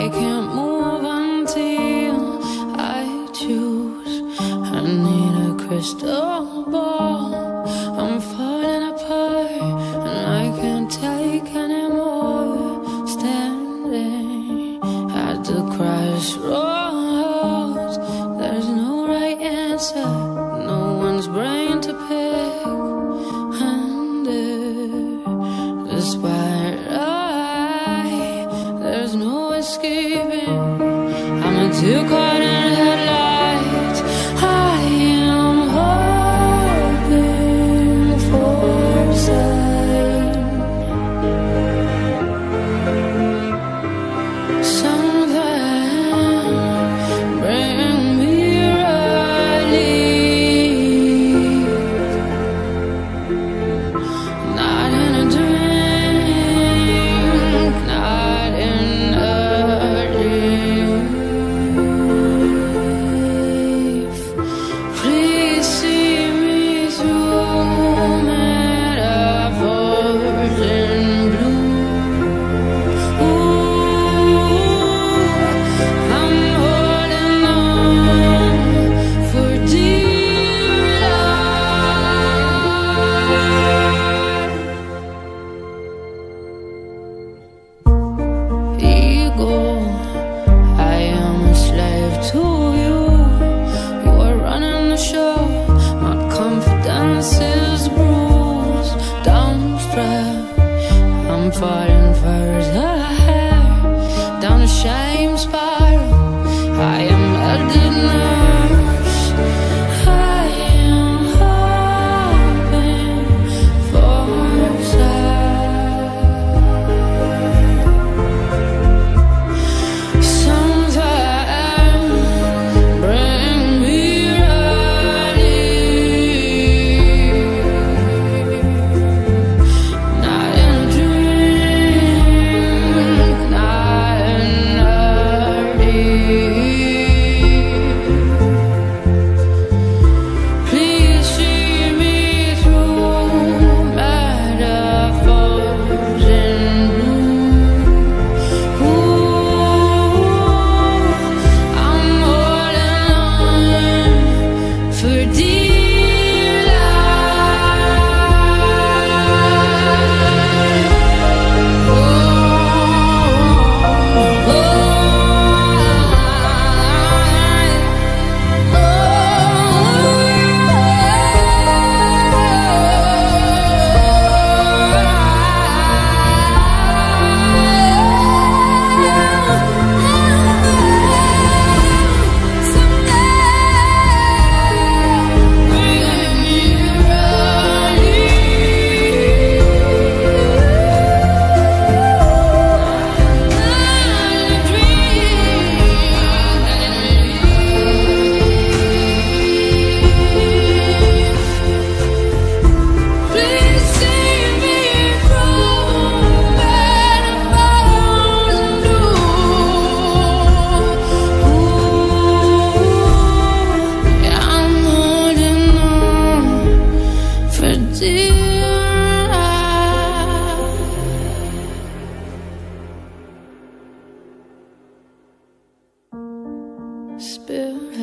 I can't move until I choose. I need a crystal ball. I'm falling apart and I can't take anymore. Standing at the crossroads, there's no right answer, no one's brain to pick. And despite there's no escaping, I'm a too caught in headlights. I am hoping for sign, something bring me relief. Not in a drink, not in a leaf. Please see me through metaphors in blue. Ooh, I'm holding on for dear life. Ego, I am a slave to you. You are running the show. My confidence is bruised, downstrapped. I'm falling further down a shame spiral. I am melted nerves. I am hoping for something bring me relief. Not in a drink, not in a leaf. Please see me through metaphors in blue. Ooh, I'm holding on for dear spill